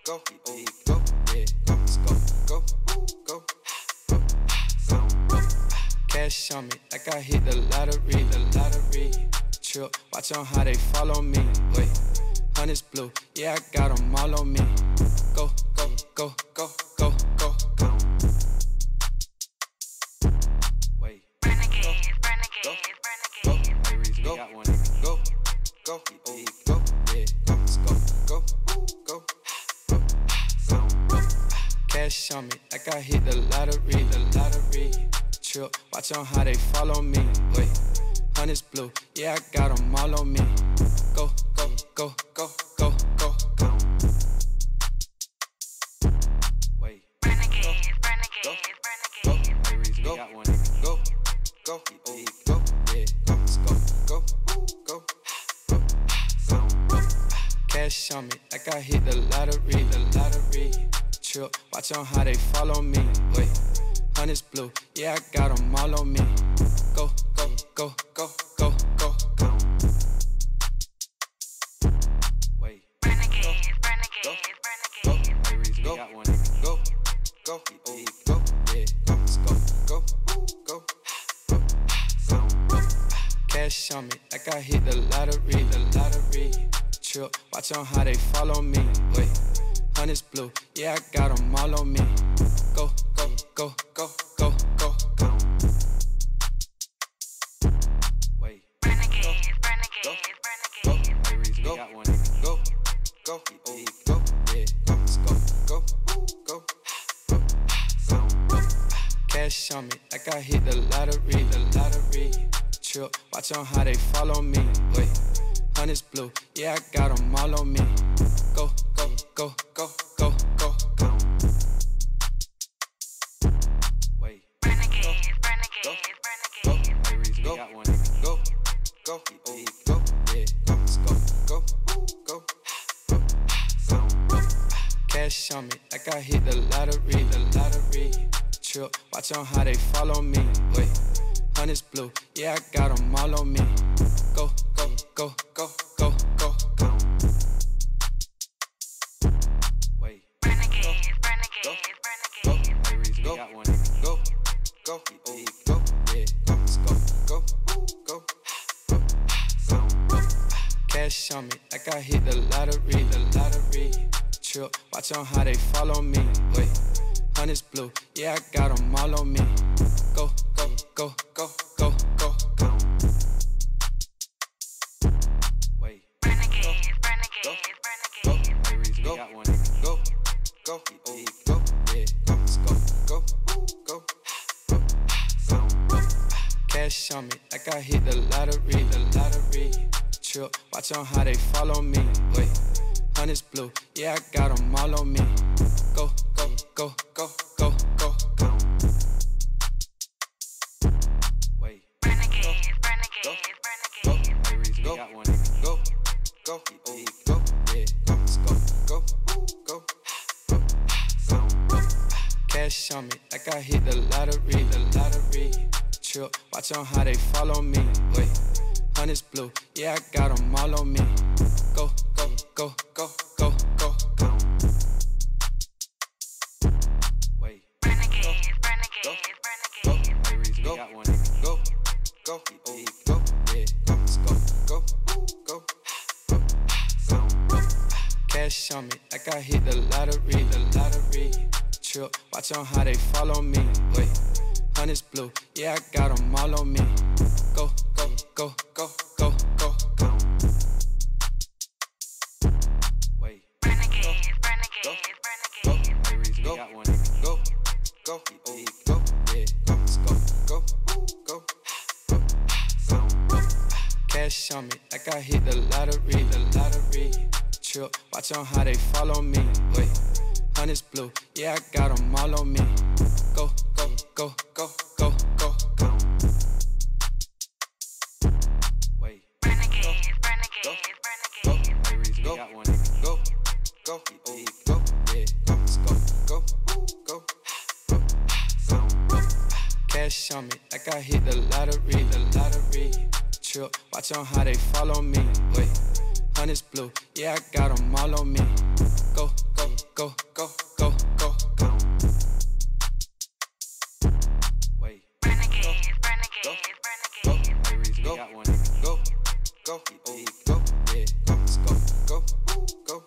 go, go, yeah, go, let's go, go, go, go. Cash on me like I hit the lottery. Trip, watch on how they follow me. Wait, honey's blue, yeah, I got them all on me. Go, go, go, go, go, go, go. Wait, Renegade, go, go, go, go, go, yeah, go, let's go, go, go, go. Cash on me like I hit the lottery. Trip, watch on how they follow me. Wait, honey's blue, yeah, I got them all on me. Go, go, go, go, go, go, go. Wait, renegade, go, go, go, go, yeah, go, let's go, go, go, go. Cash on me like I hit the lottery. Trip, watch on how they follow me. Wait, honey's blue, yeah, I got them all on me. Go, go, go, go, go, go, go. Wait, renegade, go, go, go, go, yeah, go, let's go, go, go, go. Cash on me like I hit the lottery. Trip, watch on how they follow me. Wait, honey's blue, yeah, I got them all on me. Go, go, go, go, go, go, go. Wait, renegade, go, go, go, go, yeah, go, let's go, go, go, go. Cash on me like I hit the lottery. Trip, watch on how they follow me. Wait, honey's blue, yeah, I got them all on me. Go, go, go, go, go, go, go. Wait, renegade, go, go, go, yeah, go, let's go, go, go, go. Cash on me like I hit the lottery. Trip, watch on how they follow me. Wait, honey's blue, yeah, I got them all on me. Go, go, go, go, go, go, go. Wait, renegade, go, go, go, yeah, go, let's go, go, go, go. Cash on me like I hit the lottery. Trip, watch on how they follow me. Wait, honey's blue, yeah, I got them all on me. Go, go, go, go, go, go, go. Wait, renegade, go, go, go, yeah, go, let's go, go, go, go. Cash on me like I hit the lottery. Trip, watch on how they follow me. Wait, honey's blue, yeah, I got them all on me. Go, go, go, go, go, go, go. Wait, renegade, go, go, go, yeah, go, let's go, go, go, go. Cash on me like I hit the lottery. Trip, watch on how they follow me. Wait, honey's blue, yeah, I got them all on me. Go, go, go, go, go, go, go. Wait, renegade, go, go, yeah, go, let's go, go, go, go. Cash on me like I hit the lottery. Trip, watch on how they follow me. Wait, honey's blue, yeah, I got them all on me. Go, go, go, go, go, go, go. Wait, renegade, go, go, yeah, go, let's go, go, go, go. Cash on me like I hit the lottery. Trip, watch on how they follow me. Wait, honey's blue, yeah, I got them all on me. Go, go, go, go, go, go, go. Wait, renegade, go, go, yeah, go, let's go, go, go, go. Cash on me like I hit the lottery. Trip, watch on how they follow me. Wait, honey's blue, yeah, I got them all on me. Go, go, go, go, go, go, go. Wait. Renegade, Go, renegade, go, renegade. go, go, go, oh, go, yeah, go, let's go, go, go,